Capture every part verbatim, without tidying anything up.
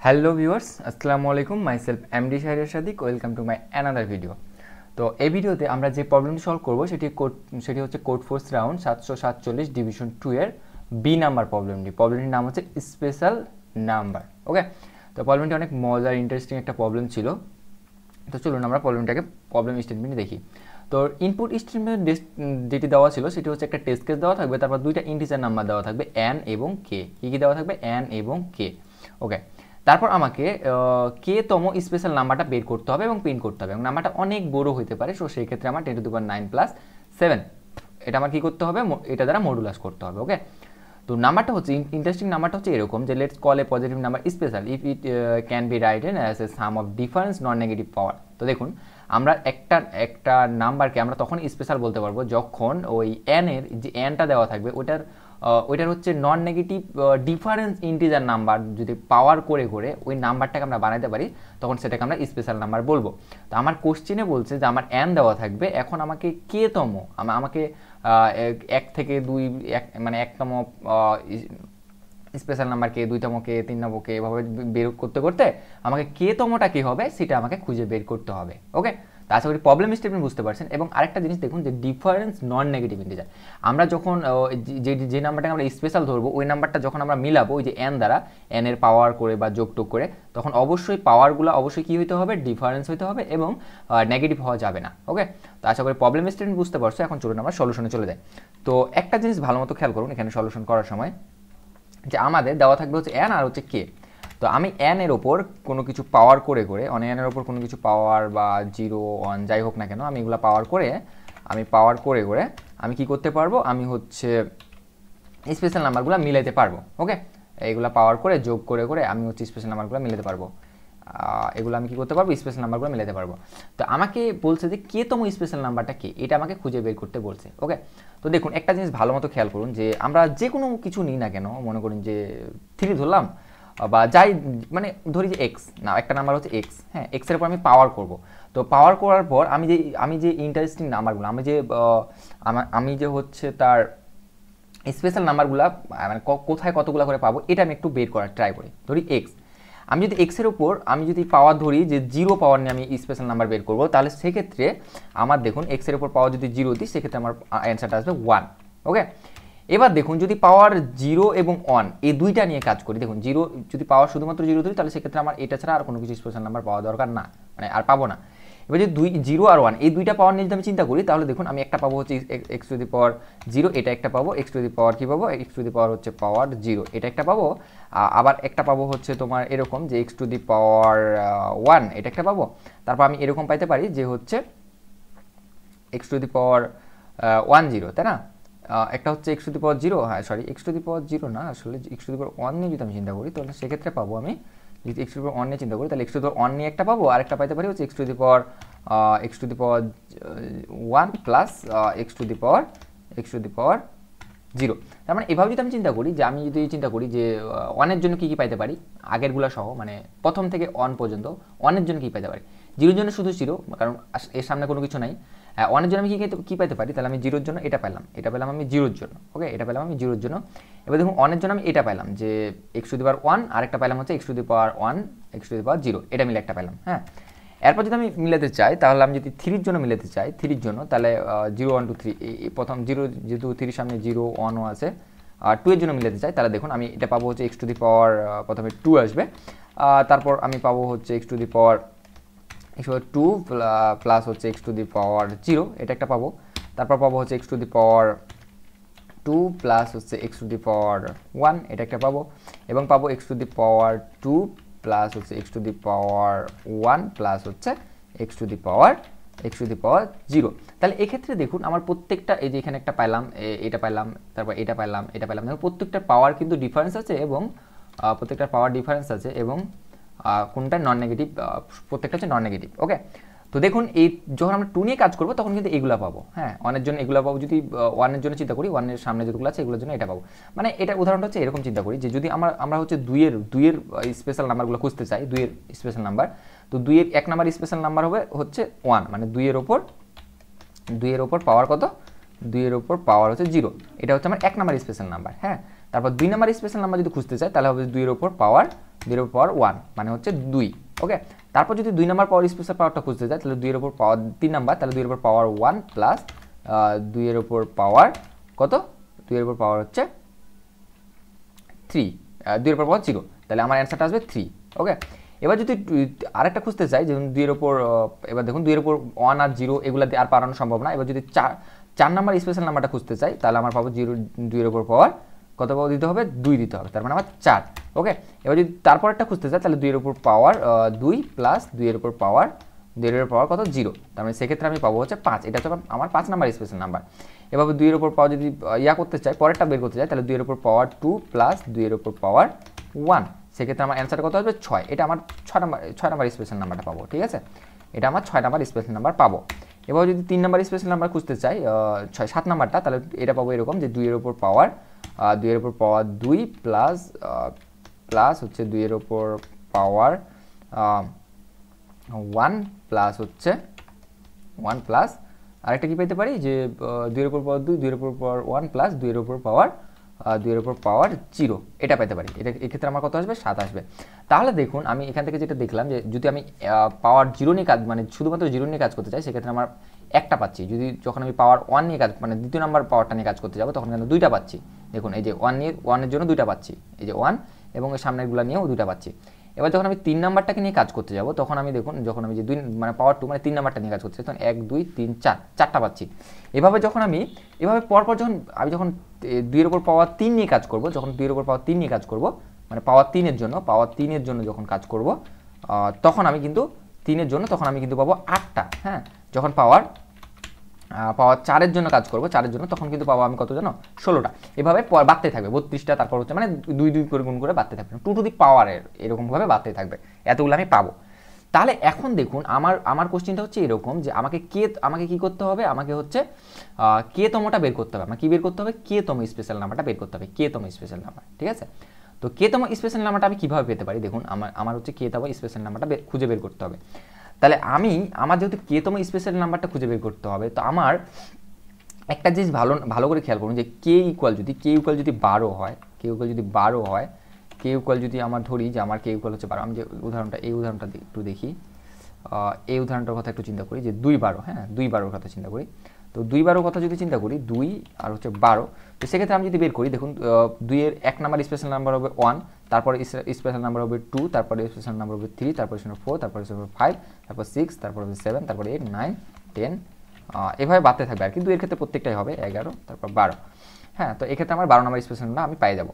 Hello viewers, আসসালামু আলাইকুম। Myself MD Shahir Sadiq, welcome to my another video. তো এই ভিডিওতে আমরা যে প্রবলেমটি সলভ করব সেটি কোড সেটি হচ্ছে কোড ফোর্স রাউন্ড সাতশো সাতচল্লিশ ডিভিশন টু এর বি নাম্বার প্রবলেমটি। প্রবলেমটির নাম হচ্ছে স্পেশাল নাম্বার। ওকে, তো প্রবলেমটি অনেক মজার ইন্টারেস্টিং একটা প্রবলেম ছিল। তো চলুন আমরা প্রবলেমটাকে প্রবলেম স্টেটমেন্ট দেখি। তো ইনপুট স্টেটমেন্ট যেটি দেওয়া ছিল সেটি হচ্ছে একটা টেস্ট কেস দেওয়া থাকবে, তারপর দুইটা ইন্টিজার নাম্বার দেওয়া থাকবে এন এবং কে। কী কী দেওয়া থাকবে? এন এবং কে। ওকে, তারপর আমাকে কে তম স্পেশাল নাম্বারটা বের করতে হবে এবং প্রিন্ট করতে হবে, এবং নাম্বারটা অনেক বড় হতে পারে। সো সেই ক্ষেত্রে আমার ten to the power nine plus seven এটা আমার কী করতে হবে? এটা দ্বারা মডুলাস করতে হবে। ওকে, তো নাম্বারটা হচ্ছে ইন্টারেস্টিং নাম্বারটা হচ্ছে এরকম যে let's call a positive number special if it can be written as a sum of difference non negative power. তো দেখুন, আমরা একটা একটা নাম্বারকে আমরা তখন স্পেশাল বলতে পারবো যখন ওই এন এর যে এনটা দেওয়া থাকবে ওইটার ওইটার হচ্ছে non negative difference integer number যদি পাওয়ার করে করে ওই নাম্বারটাকে আমরা বানাতে পারি, তখন সেটাকে আমরা স্পেশাল নাম্বার বলবো। তো আমার কোশ্চেনে বলছে যে আমার এন দেওয়া থাকবে, এখন আমাকে কে তম আমাকে এক থেকে দুই এক মানে একতম স্পেশাল নাম্বারকে, দুইতমকে, তিন নম্বরকে এভাবে বের করতে করতে আমাকে কে তমটা কী হবে সেটা আমাকে খুঁজে বের করতে হবে। ওকে, তো আশা করি প্রবলেম স্টেটমেন্ট বুঝতে পারছেন। এবং আরেকটা জিনিস দেখুন যে ডিফারেন্স নন নেগেটিভ ইন্টিজার, আমরা যখন যে যে নাম্বারটাকে আমরা স্পেশাল ধরবো ওই নাম্বারটা যখন আমরা মিলাবো ওই যে এন দ্বারা, এন এর পাওয়ার করে বা যোগ টোগ করে, তখন অবশ্যই পাওয়ারগুলো অবশ্যই কী হইতে হবে? ডিফারেন্স হইতে হবে এবং নেগেটিভ হওয়া যাবে না। ওকে, তো আশা করি প্রবলেম স্টেটমেন্ট বুঝতে পারছো। এখন চলুন আমরা সলিউশনে চলে যাই। তো একটা জিনিস ভালো মতো খেয়াল করুন এখানে সলিউশন করার সময়, যে আমাদের দেওয়া থাকবে হচ্ছে এন আর হচ্ছে কে। তো আমি এন এর ওপর কোনো কিছু পাওয়ার করে করে অন এন এর ওপর কোনো কিছু পাওয়ার বা জিরো ওয়ান যাই হোক না কেন, আমি এগুলো পাওয়ার করে আমি পাওয়ার করে করে আমি কি করতে পারবো? আমি হচ্ছে স্পেশাল নাম্বারগুলো মিলাইতে পারবো। ওকে, এইগুলো পাওয়ার করে যোগ করে করে আমি হচ্ছে স্পেশাল নাম্বারগুলো মিলাতে পারবো। এগুলো আমি কী করতে পারবো? স্পেশাল নাম্বারগুলো মিলাতে পারবো। তো আমাকে বলছে যে কে তম স্পেশাল নাম্বারটা কি, এটা আমাকে খুঁজে বের করতে বলছে। ওকে, তো দেখুন একটা জিনিস ভালো মতো খেয়াল করুন যে আমরা যে কোনো কিছু নিই না কেন, মনে করুন যে থ্রি ধরলাম বা যাই, মানে ধরি যে এক্স, না একটা নাম্বার হচ্ছে এক্স। হ্যাঁ, এক্সের উপর আমি পাওয়ার করব। তো পাওয়ার করার পর আমি যে আমি যে ইন্টারেস্টিং নাম্বারগুলো আমি যে আমি যে হচ্ছে তার স্পেশাল নাম্বারগুলো মানে কোথায় কতগুলো করে পাবো এটা আমি একটু বের করার ট্রাই করি। ধরি এক্স, আমি যদি এক্সের উপর আমি যদি পাওয়ার ধরি যে জিরো পাওয়ার নিয়ে আমি স্পেশাল নাম্বার বের করবো, তাহলে সেক্ষেত্রে আমার দেখুন এক্সের উপর পাওয়ার যদি জিরো দিই সেক্ষেত্রে আমার অ্যান্সারটা আসবে ওয়ান। ওকে, এবার দেখুন যদি পাওয়ার জিরো এবং ওয়ান এই দুইটা নিয়ে কাজ করি, দেখুন জিরো যদি পাওয়ার শুধুমাত্র জিরো ধরি তাহলে সেক্ষেত্রে আমার এটা ছাড়া আর কোনো কিছু স্পেশাল নাম্বার পাওয়া দরকার না, মানে আর পাবো না। এবার যদি দুই জিরো আর ওয়ান এই দুইটা পাওয়ার নিয়ে যদি আমি চিন্তা করি, তাহলে দেখুন আমি একটা পাবো হচ্ছে x to the power zero, এটা একটা পাবো এক্স টু দি পাওয়ার কী পাবো? এক্স টু দি পাওয়ার হচ্ছে পাওয়ার জিরো, এটা একটা পাবো। আবার একটা পাবো হচ্ছে তোমার এরকম যে x to the power one, এটা একটা পাবো। তারপর আমি এরকম পাইতে পারি যে হচ্ছে x to the power one zero, তাই না? একটা হচ্ছে x to the power zero, হ্যাঁ sorry x to the power zero না, আসলে x to the power one নিয়ে যদি আমি চিন্তা করি তাহলে সেক্ষেত্রে পাবো আমি যদি x to the power one নিয়ে চিন্তা করি তাহলে x to the power one নিয়ে একটা পাবো, আর একটা পাইতে পারি হচ্ছে x to the power x to the power one plus x to the power x to the power zero. তার মানে এভাবে যদি আমি চিন্তা করি যে আমি যদি চিন্তা করি যে ওয়ানের জন্য কী কী পাইতে পারি আগেরগুলো সহ, মানে প্রথম থেকে ওয়ান পর্যন্ত ওয়ানের জন্য কী পাইতে পারি? জিরোর জন্য শুধু জিরো, কারণ এর সামনে কোনো কিছু নাই। হ্যাঁ, ওয়ানের জন্য আমি কী কী পাইতে পারি? তাহলে আমি জিরোর জন্য এটা পেলাম, এটা পেলাম আমি জিরোর জন্য। ওকে, এটা পেলাম আমি জিরোর জন্য। এবার দেখুন ওয়ানের জন্য আমি এটা পেলাম যে x to the power one, আর একটা পেলাম হচ্ছে x to the power one x to the power zero, এটা মিলে একটা পেলাম। হ্যাঁ, এরপর যদি আমি মিলাতে চাই তাহলে আমি যদি থ্রির জন্য মিলাতে চাই, থ্রির জন্য তাহলে জিরো ওয়ান টু থ্রি, এই প্রথম জিরো যেহেতু থ্রির সামনে জিরো ওয়ানও আছে, আর টু এর জন্য মিলাতে চাই তাহলে দেখুন আমি এটা পাবো হচ্ছে এক্স টু দি পাওয়ার প্রথমে টু আসবে, তারপর আমি পাবো হচ্ছে x to the power x power two plus হচ্ছে x to the power zero, এটা একটা পাবো। তারপর পাবো হচ্ছে x to the power two plus হচ্ছে x to the power one, এটা একটা পাবো। এবং পাবো x to the power two plus হচ্ছে x to the power one plus হচ্ছে x to the power x to the power zero. তাহলে এক্ষেত্রে দেখুন আমার প্রত্যেকটা এই যে এখানে একটা পাইলাম, এটা পাইলাম, তারপর এটা পাইলাম, এটা পাইলাম, দেখুন প্রত্যেকটা পাওয়ার কিন্তু ডিফারেন্স আছে এবং প্রত্যেকটা পাওয়ার ডিফারেন্স আছে এবং কোনটা নন নেগেটিভ, প্রত্যেকটা হচ্ছে নন নেগেটিভ। ওকে, তো দেখুন এই যখন আমরা টু নিয়ে কাজ করবো তখন কিন্তু এগুলো পাবো। হ্যাঁ, ওয়ানের জন্য এগুলো পাবো, যদি ওয়ানের জন্য চিন্তা করি ওয়ানের সামনে যেগুলো আছে এগুলোর জন্য এটা পাবো। মানে এটা উদাহরণটা হচ্ছে এরকম চিন্তা করি যে যদি আমরা আমরা হচ্ছে দুইয়ের দুইয়ের স্পেশাল নাম্বারগুলো খুঁজতে চাই, দুইয়ের স্পেশাল নাম্বার, তো দুইয়ের এক নাম্বার স্পেশাল নাম্বার হবে হচ্ছে ওয়ান, মানে দুইয়ের ওপর দুইয়ের ওপর পাওয়ার কত? দুইয়ের ওপর পাওয়ার হচ্ছে জিরো, এটা হচ্ছে আমার এক নাম্বার স্পেশাল নাম্বার। হ্যাঁ, তারপর দুই নাম্বার স্পেশাল নাম্বার যদি খুঁজতে চাই তাহলে হবে দুইয়ের ওপর পাওয়ার দুইয়ের উপর পাওয়ার ওয়ান মানে হচ্ছে দুই। ওকে, তারপর যদি দুই নাম্বার পাওয়ার স্পেশাল পাওয়ারটা খুঁজতে যায় তাহলে দুইয়ের উপর পাওয়ার তিন নাম্বার, তাহলে দুইয়ের উপর পাওয়ার ওয়ান প্লাস দুইয়ের উপর পাওয়ার কত, দুইয়ের উপর পাওয়ার হচ্ছে থ্রি, দুইয়ের উপর পাওয়ার জিরো, তাহলে আমার অ্যান্সারটা আসবে থ্রি। ওকে, এবার যদি আরেকটা খুঁজতে চাই যেমন দুইয়ের উপর, এবার দেখুন দুইয়ের উপর ওয়ান আর জিরো এগুলো দিয়ে আর পারানো সম্ভব না। এবার যদি চার চার নাম্বার স্পেশাল নাম্বারটা খুঁজতে চাই তাহলে আমার পাবো জিরো, দুইয়ের উপর পাওয়ার কত পাওয়ার দিতে হবে, দুই দিতে হবে, তার মানে আমার চার। ওকে, এবার যদি তারপর একটা খুঁজতে চাই তাহলে দুইয়ের উপর পাওয়ার দুই প্লাস দুইয়ের উপর পাওয়ার দুইয়ের উপর পাওয়ার কত, জিরো, তার মানে সেক্ষেত্রে আমি পাবো হচ্ছে পাঁচ। এটা হচ্ছে আমার পাঁচ নাম্বার স্পেশাল নাম্বার। এভাবে দুইয়ের উপর পাওয়ার যদি ইয়া করতে চাই, পরেরটা বের করতে চাই তাহলে দুইয়ের উপর পাওয়ার টু প্লাস দুইয়ের উপর পাওয়ার ওয়ান, সেক্ষেত্রে আমার অ্যান্সার কত আসবে, ছয়। এটা আমার ছয় নাম্বার ছয় নাম্বার স্পেশাল নাম্বারটা পাবো। ঠিক আছে, এটা আমার ছয় নাম্বার স্পেশাল নাম্বার পাবো। এবার যদি তিন নাম্বার স্পেশাল নাম্বার খুঁজতে চাই, ছয় সাত নাম্বারটা, তাহলে এটা পাবো এরকম যে দুইয়ের উপর পাওয়ার দুইয়ের উপর পাওয়ার দুই প্লাস প্লাস হচ্ছে দুইয়ের উপর পাওয়ার ওয়ান প্লাস হচ্ছে ওয়ান প্লাস আরেকটা কি পেতে পারি যে দুইয়ের উপর পাওয়ার দুই, দুইয়ের উপর পাওয়ার ওয়ান প্লাস দুইয়ের উপর পাওয়ার দুইয়ের উপর পাওয়ার জিরো, এটা পেতে পারি। এটা এক্ষেত্রে আমার কত আসবে, সাত আসবে। তাহলে দেখুন আমি এখান থেকে যেটা দেখলাম যে যদি আমি পাওয়ার জিরো নিয়ে কাজ মানে শুধুমাত্র জিরো নিয়ে কাজ করতে চাই সেক্ষেত্রে আমার একটা পাচ্ছি। যদি যখন আমি পাওয়ার ওয়ান নিয়ে কাজ মানে দ্বিতীয় নাম্বার পাওয়ারটা নিয়ে কাজ করতে যাবো তখন কিন্তু দুইটা পাচ্ছি। দেখুন এই যে ওয়ান নিয়ে ওয়ানের জন্য দুইটা পাচ্ছি, এই যে ওয়ান এবং সামনেরগুলো নিয়েও দুইটা পাচ্ছি। এবার যখন আমি তিন নাম্বারটাকে নিয়ে কাজ করতে যাব তখন আমি দেখুন যখন আমি যে দুই মানে পাওয়ার টু মানে তিন নাম্বারটা নিয়ে কাজ করতে তখন এক দুই তিন চার চারটা পাচ্ছি। এভাবে যখন আমি এভাবে পরপর যখন আমি যখন দুইয়ের উপর পাওয়ার তিন নিয়ে কাজ করব, যখন দুইয়ের উপর পাওয়ার তিন নিয়ে কাজ করব মানে পাওয়ার তিনের জন্য পাওয়ার তিনের জন্য যখন কাজ করব তখন আমি কিন্তু তিনের জন্য তখন আমি কিন্তু পাবো আটটা। হ্যাঁ, যখন পাওয়ার পাওয়ার চারের জন্য কাজ করবো চারের জন্য তখন কিন্তু পাবো আমি কত জানো, ষোলোটা। এভাবে বাড়তে থাকবে বত্রিশটা, তারপর হচ্ছে মানে দুই দুই করে গুণ করে বাড়তে থাকবে, টু টু দি পাওয়ারের এরকমভাবে বাড়তে থাকবে, এতগুলো আমি পাবো। তাহলে এখন দেখুন আমার আমার কোশ্চেনটা হচ্ছে এরকম যে আমাকে কে আমাকে কি করতে হবে, আমাকে হচ্ছে কে তমটা বের করতে হবে। আমার কি বের করতে হবে, কে তম স্পেশাল নাম্বারটা বের করতে হবে, কে তম স্পেশাল নাম্বার। ঠিক আছে, তো কে তম স্পেশাল নাম্বারটা আমি কীভাবে পেতে পারি, দেখুন আমার আমার হচ্ছে কে তম স্পেশাল নাম্বারটা খুঁজে বের করতে হবে। তাহলে আমি আমার যেহেতু কে তম স্পেশাল নাম্বারটা খুঁজে বের করতে হবে তো আমার একটা জিনিস ভালো ভালো করে খেয়াল করুন যে কে ইকুয়াল যদি কে ইকুয়াল যদি বারো হয়, কে ইকুয়াল যদি বারো হয়, কে ইকুয়াল যদি আমার ধরি যে আমার কে ইকুয়াল হচ্ছে বারো, আমি যে উদাহরণটা এই উদাহরণটা একটু দেখি, এই উদাহরণটার কথা একটু চিন্তা করি যে দুই বারো, হ্যাঁ দুই বারোর কথা চিন্তা করি। তো দুই বারোর কথা যদি চিন্তা করি দুই আর হচ্ছে বারো, তো সেক্ষেত্রে আমি যদি বের করি দেখুন দুইয়ের এক নাম্বার স্পেশাল নাম্বার হবে ওয়ান, তারপরে স্পেশাল নাম্বার হবে টু, তারপরে স্পেশাল নাম্বার হবে থ্রি, তারপরে ফোর, তারপরে ফাইভ, তারপর সিক্স, তারপর হবে সেভেন, তারপরে এইট, নাইন, টেন, এভাবে বাড়তে থাকবে আর কি। দুইয়ের ক্ষেত্রে প্রত্যেকটাই হবে এগারো, তারপর বারো। হ্যাঁ, তো এক্ষেত্রে আমার বারো নাম্বার স্পেশাল নাম্বার আমি পেয়ে যাবো।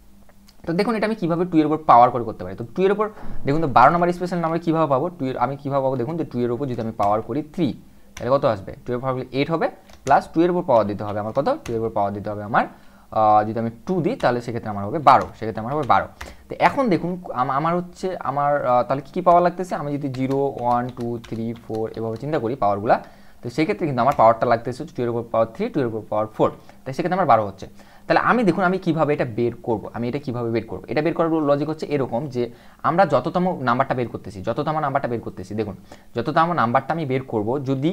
তো দেখুন এটা আমি কীভাবে টু এর উপর পাওয়ার করে করতে পারি। তো টু এর উপর দেখুন তো বারো নাম্বার স্পেশাল নাম্বার কীভাবে পাবো, টু এর আমি কীভাবে পাবো দেখুন যে টু এর উপর যদি আমি পাওয়ার করি থ্রি তাহলে কত আসবে, টু এর পাওয়ার এইট হবে প্লাস টু এর উপর পাওয়ার দিতে হবে আমার কত, টু এর উপর পাওয়ার দিতে হবে আমার যদি আমি টু দিই তাহলে সেক্ষেত্রে আমার হবে বারো, সেক্ষেত্রে আমার হবে বারো। তো এখন দেখুন আমার হচ্ছে আমার তাহলে কী কী পাওয়ার লাগতেছে, আমি যদি zero one two three four এভাবে চিন্তা করি পাওয়ারগুলো, তো সেক্ষেত্রে কিন্তু আমার পাওয়ারটা লাগতেছে টু এর উপর পাওয়ার থ্রি, টু এর উপর পাওয়ার ফোর, তাই সেক্ষেত্রে আমার বারো হচ্ছে। তাহলে আমি দেখুন আমি কীভাবে এটা বের করব, আমি এটা কীভাবে বের করব, এটা বের করার লজিক হচ্ছে এরকম যে আমরা যততম নাম্বারটা বের করতেছি যততম নাম্বারটা বের করতেছি দেখুন যততম নাম্বারটা আমি বের করব, যদি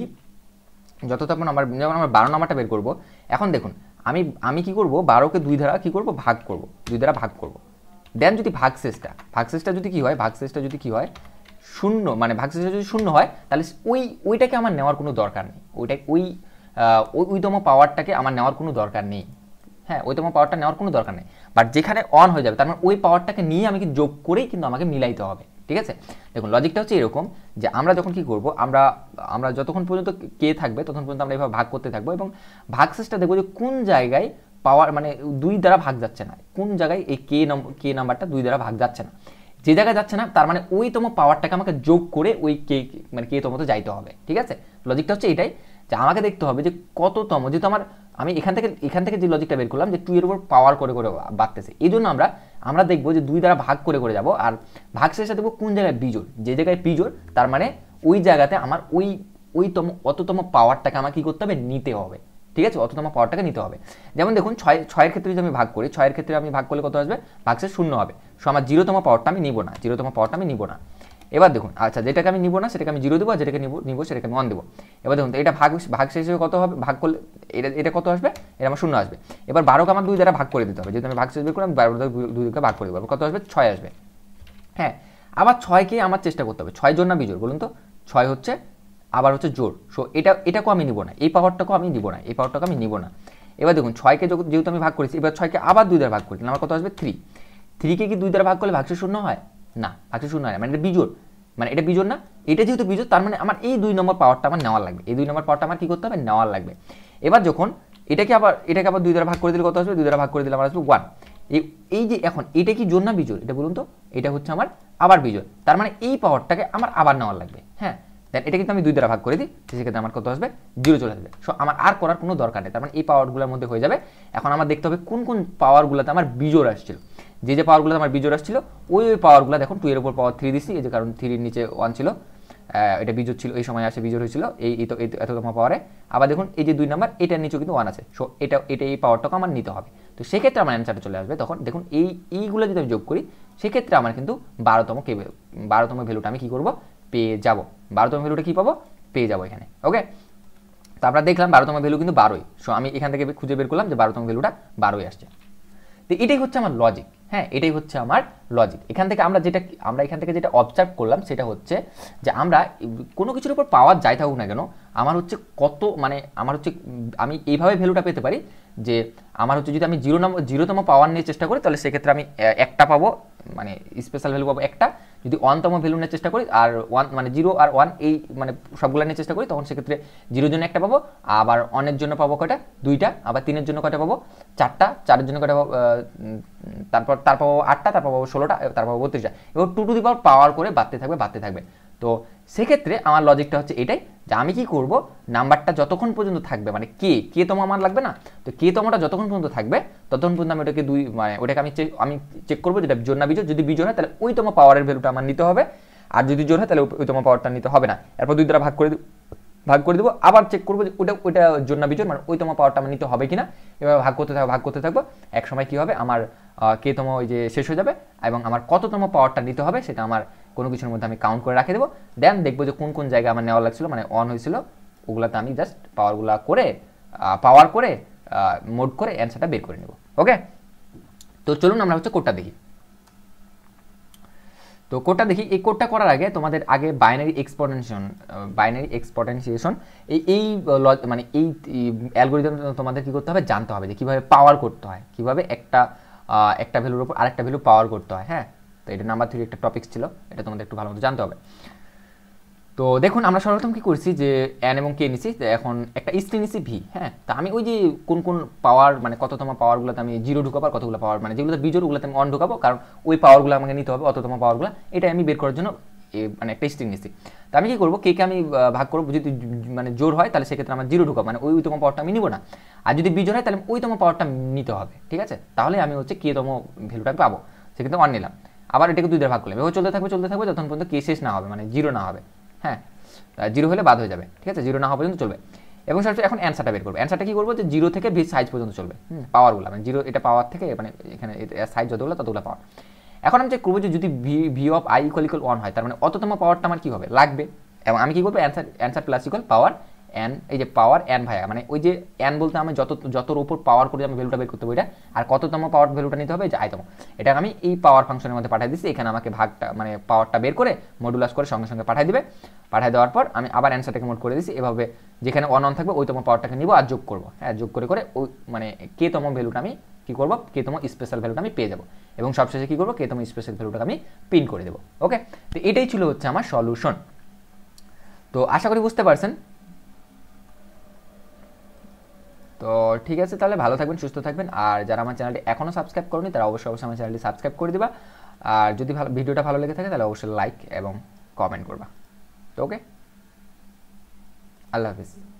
যততম নাম্বার যেমন আমরা বারো নাম্বারটা বের করব, এখন দেখুন আমি আমি কী করব, বারোকে দুই দ্বারা কী করব, ভাগ করব, দুই দ্বারা ভাগ করব। দেন যদি ভাগশেষটা ভাগশেষটা যদি কী হয়, ভাগশেষটা যদি কী হয় শূন্য মানে ভাগশেষটা যদি শূন্য হয় তাহলে ওই ওইটাকে আমার নেওয়ার কোনো দরকার নেই, ওইটা ওই ওইতম পাওয়ারটাকে আমার নেওয়ার কোনো দরকার নেই। হ্যাঁ, ওইতম পাওয়ারটা নেওয়ার কোনো দরকার নেই, বাট যেখানে অন হয়ে যাবে তার মানে ওই পাওয়ারটাকে নিয়ে আমাকে যোগ করেই কিন্তু আমাকে মিলাইতে হবে। ঠিক আছে, দেখুন লজিকটা হচ্ছে এরকম যে আমরা যখন কি করব, আমরা আমরা যতক্ষণ পর্যন্ত কে থাকবে ততক্ষণ পর্যন্ত আমরা এইভাবে ভাগ করতে থাকবো এবং ভাগশেষটা দেখবো যে কোন জায়গায় পাওয়ার মানে দুই দ্বারা ভাগ যাচ্ছে না, কোন জায়গায় এই কে নম্বর কে নাম্বারটা দুই দ্বারা ভাগ যাচ্ছে না, যে জায়গায় যাচ্ছে না তার মানে ওইতম পাওয়ারটাকে আমাকে যোগ করে ওই কে মানে কে তমতে যাইতে হবে। ঠিক আছে, লজিকটা হচ্ছে এটাই যে আমাকে দেখতে হবে যে কততম, যেহেতু আমার আমি এখান থেকে এখান থেকে যে লজিকটা বের করলাম যে টু এর উপর পাওয়ার করে করে বাড়তেছে, এই জন্য আমরা আমরা দেখবো যে দুই দ্বারা ভাগ করে করে যাবো আর ভাগশেষে দেখবো কোন জায়গায় বিজোড়, যে জায়গায় বিজোড় তার মানে ওই জায়গাতে আমার ওই ওইতম অততম পাওয়ারটাকে আমাকে কী করতে হবে, নিতে হবে। ঠিক আছে, অততম পাওয়ারটাকে নিতে হবে। যেমন দেখুন ছয় ছয়ের ক্ষেত্রে যদি আমি ভাগ করি, ছয়ের ক্ষেত্রে আমি ভাগ করলে কত আসবে, ভাগশেষ শূন্য হবে, সো আমার জিরোতম পাওয়ারটা আমি নিব না, জিরোতম পাওয়ারটা আমি নিব না। এবার দেখুন আচ্ছা যেটাকে আমি নিব না সেটাকে আমি জিরো দেবো, আর যেটাকে নিব নিব সেটাকে আমি ওয়ান দেবো। এবার দেখুন এটা ভাগ ভাগ শেষে কত হবে, ভাগ করলে এটা এটা কত আসবে, এটা আমার শূন্য আসবে। এবার বারোকে আমার দুই দ্বারা ভাগ করে দিতে হবে, যেহেতু আমি ভাগ শেষ বের করলাম বারো দুই দিকে ভাগ করে দেবো, কত আসবে, ছয় আসবে। হ্যাঁ, আবার ছয়কে আমার চেষ্টা করতে হবে, ছয় জোর না বিজোড় বলুন তো? ছয় হচ্ছে আবার হচ্ছে জোর, সো এটা এটাকেও আমি নিব না, এই পাওয়ারটাকেও আমি নিব না, এই পাওয়ারটাকে আমি নিব না। এবার দেখুন ছয়কে যেহেতু আমি ভাগ করেছি, এবার ছয়কে আবার দুই দ্বারা ভাগ করি, আমার কত আসবে থ্রি। থ্রিকে কি দুই দ্বারা ভাগ করলে ভাগশেষ শূন্য হয় না, ভাগশেষ শূন্য হয়, মানে এটা বিজোড়, মানে এটা বিজোড় না, এটা যেহেতু বিজোড় তার মানে আমার এই দুই নম্বর পাওয়ারটা আমার নেওয়ার লাগবে, এই দুই নম্বর পাওয়ারটা আমার কি করতে হবে, নেওয়ার লাগবে। এবার যখন এটাকে আবার এটাকে আবার দুই দ্বারা ভাগ করে দিলে কত আসবে, দুই দ্বারা ভাগ করে দিলে আমার আসবে ওয়ান। এই এই যে এখন এটা কি জোড় না বিজোড়, এটা বলুন তো? এটা হচ্ছে আমার আবার বিজোড়, তার মানে এই পাওয়ারটাকে আমার আবার নেওয়ার লাগবে। হ্যাঁ, দেন এটা কিন্তু আমি দুই দ্বারা ভাগ করে দিই, সেক্ষেত্রে আমার কত আসবে, জিরো চলে আসবে। সো আমার আর করার কোনো দরকার নেই, তার মানে এই পাওয়ারগুলোর মধ্যে হয়ে যাবে। এখন আমার দেখতে হবে কোন কোন পাওয়ারগুলোতে আমার বিজোড় আসছিল, যে যে পাওয়ারগুলোতে আমার বিজোড় আসছিল ওই ওই পাওয়ারগুলো দেখুন, টু এর উপর পাওয়ার থ্রি দিচ্ছি, এই যে কারণ থ্রির নিচে ওয়ান ছিল, এটা বিজোড় ছিল, এই সময় আসে বিজোড় হয়েছিল এই তো এততম পাওয়ারে। আবার দেখুন এই যে দুই নাম্বার, এটার নিচেও কিন্তু ওয়ান আছে, সো এটা এটা এই পাওয়ারটাকে আমার নিতে হবে। তো সেক্ষেত্রে আমার অ্যান্সারটা চলে আসবে। তখন দেখুন এই এইগুলো যদি আমি যোগ করি, সেক্ষেত্রে আমার কিন্তু বারোতম কে বারোতম ভ্যালুটা আমি কী করবো, পেয়ে যাব। বারোতম ভ্যালুটা কী পাবো, পেয়ে যাবো এখানে। ওকে, তো আমরা দেখলাম বারোতম ভ্যালু কিন্তু বারোই, সো আমি এখান থেকে খুঁজে বের করলাম যে বারোতম ভ্যালুটা বারোই আসছে। তো এটাই হচ্ছে আমার লজিক। হ্যাঁ, এটাই হচ্ছে আমার লজিক। এখান থেকে আমরা যেটা আমরা এখান থেকে যেটা অবজার্ভ করলাম সেটা হচ্ছে যে আমরা কোনো কিছুর উপর পাওয়ার যাই থাকুক না কেন, আমার হচ্ছে কত মানে আমার হচ্ছে আমি এইভাবে ভ্যালুটা পেতে পারি যে আমার হচ্ছে যদি আমি জিরো নম্বর জিরোতম পাওয়ার নিয়ে চেষ্টা করি তাহলে সেক্ষেত্রে আমি একটা পাবো, মানে স্পেশাল ভ্যালু পাবো একটা। যদি ওয়ানতম ভ্যালু নিয়ে চেষ্টা করি আর ওয়ান মানে জিরো আর ওয়ান এই মানে সবগুলো নিয়ে চেষ্টা করি, তখন সেক্ষেত্রে জিরোর জন্য একটা পাবো, আবার ওয়ানের জন্য পাবো কয়টা, দুইটা, আবার তিনের জন্য কয়টা পাবো, চারটা, চারের জন্য কয়টা পাবো, তারপর তারপর পাবো আটটা, তারপর পাবো ষোলোটা, তারপর পাবো বত্রিশটা। এবার টু টু দি পাওয়ার পাওয়ার করে বাড়তে থাকবে বাড়তে থাকবে। তো সেক্ষেত্রে আমার লজিকটা হচ্ছে এটাই যে আমি কি করব, নাম্বারটা যতক্ষণ পর্যন্ত থাকবে, মানে কে কে তম আমার লাগবে না, তো কে তমটা যতক্ষণ পর্যন্ত থাকবে ততক্ষণ পর্যন্ত আমি ওটাকে দুই মানে ওটাকে আমি আমি চেক করবো যেটা জোড় না বিজোড়। যদি বিজোড় হয় তাহলে ওই তম পাওয়ারের ভ্যালুটা আমার নিতে হবে, আর যদি জোড় হয় তাহলে ওই তম পাওয়ারটা নিতে হবে না। এরপর দুই দ্বারা ভাগ করে ভাগ করে দেবো, আবার চেক করবো যে ওটা ওইটা জোড় না বিজোড়, মানে ওই তম পাওয়ারটা আমার নিতে হবে কিনা। এবার ভাগ করতে থাকবো ভাগ করতে থাকবো, এক সময় কী হবে আমার কে তম ওই যে শেষ হয়ে যাবে, এবং আমার কততম পাওয়ারটা নিতে হবে সেটা আমার কোনো কিছুর মধ্যে আমি কাউন্ট করে রাখে দেবো। দেন দেখবো যে কোন কোন জায়গায় আমার নেওয়া লাগছিল, মানে অন হয়েছিল, ওগুলাতে আমি জাস্ট পাওয়ারগুলো করে পাওয়ার করে মোড করে অ্যান্সারটা বের করে নেব। ওকে, তো চলুন আমরা হচ্ছে কোডটা দেখি। তো কোডটা দেখি। এই কোডটা করার আগে তোমাদের আগে বাইনারি এক্সপোনেনশিয়েশন বাইনারি এক্সপোনেনশিয়েশন এই এই মানে এই অ্যালগরিদম তোমাদের কী করতে হবে, জানতে হবে যে কীভাবে পাওয়ার করতে হয়, কীভাবে একটা একটা ভ্যালুর উপর আরেকটা ভ্যালু পাওয়ার করতে হয়। হ্যাঁ, তো এটা নাম্বার থ্রি একটা টপিক ছিল, এটা তোমাদের একটু ভালো মতো জানতে হবে। তো দেখুন আমরা সর্বপ্রথম কী করছি যে এন এবং কে নিছি, এখন একটা স্ট্রিং নিছি ভি। হ্যাঁ, তা আমি ওই যে কোন কোন পাওয়ার মানে কততম পাওয়ারগুলোতে আমি জিরো ঢুকাবো আর কতগুলো পাওয়ার মানে যেগুলোতে বিজোড় ওগুলোতে আমি অন ঢুকাবো, কারণ ওই পাওয়ারগুলো আমাকে নিতে হবে অততম পাওয়ারগুলো, এটা আমি বের করার জন্য মানে একটা স্ট্রিং নিছি। তা আমি কী করবো, কে কে আমি ভাগ করবো, যদি মানে জোর হয় তাহলে সেক্ষেত্রে আমার জিরো ঢুকাবো, মানে ওই ওইতম পাওয়ারটা আমি নিব না, আর যদি বিজোড় হয় তাহলে ওইতম পাওয়ারটা নিতে হবে। ঠিক আছে, তাহলে আমি হচ্ছে কে তম ভ্যালুটা পাবো, সেক্ষেত্রে অন নিলাম। আবার এটাকে দুই দ্বারা ভাগ করলাম, এভাবে চলতে থাকবে চলতে থাকবে যতক্ষণ পর্যন্ত কে শেষ না হবে, মানে জিরো না হবে। হ্যাঁ, জিরো হলে বাদ হয়ে যাবে। ঠিক আছে, জিরো না হওয়া পর্যন্ত চলবে। এবং সবচেয়ে এখন অ্যান্সারটা বের করবো। অ্যান্সারটা কী করবো, যে জিরো থেকে ভি সাইজ পর্যন্ত চলবে, হুম পাওয়ারগুলো মানে জিরো এটা পাওয়ার থেকে মানে এখানে সাইজ যতগুলো ততগুলো পাওয়ার। এখন আমি চেক করবো যে যদি v v of i equal equal one হয়, তার মানে অততম পাওয়ারটা আমার কী হবে, লাগবে। এবং আমি কী করবো, answer answer plus equal power n, এই যে পাওয়ার এন ভাইয়া, মানে ওই যে এন বলতে আমি যত যতর উপর পাওয়ার করে আমি ভ্যালুটা বের করতে পারি, আর কততম পাওয়ার ভ্যালুটা নিতে হবে যে আইতম, এটা আমি এই পাওয়ার ফাংশনের মধ্যে পাঠিয়ে দিচ্ছি। এখানে আমাকে ভাগটা মানে পাওয়ারটা বের করে মডুলাস করে সঙ্গে সঙ্গে পাঠিয়ে দিবে। পাঠিয়ে দেওয়ার পর আমি আবার অ্যান্সারটাকে মোড করে দিচ্ছি এভাবে, যেখানে অন অন থাকবে ওইতম পাওয়ারটাকে নিব আর যোগ করবো। হ্যাঁ, যোগ করে করে ওই মানে কে তম ভ্যালুটা আমি কী করবো, কে তম স্পেশাল ভ্যালুটা আমি পেয়ে যাবো, এবং সবশেষে কী করবো, কে তম স্পেশাল ভ্যালুটাকে আমি পিন করে দেবো। ওকে, তো এটাই ছিল হচ্ছে আমার সলিউশন। তো আশা করি বুঝতে পারছেন। তো ঠিক আছে, তাহলে ভালো থাকবেন, সুস্থ থাকবেন, আর যারা আমার চ্যানেলটি এখনও সাবস্ক্রাইব করেনি তারা অবশ্যই অবশ্যই আমার চ্যানেলটি সাবস্ক্রাইব করে দিবা, আর যদি ভালো ভিডিওটা ভালো লেগে থাকে তাহলে অবশ্যই লাইক এবং কমেন্ট করবা। তো ওকে, আল্লাহ হাফিজ।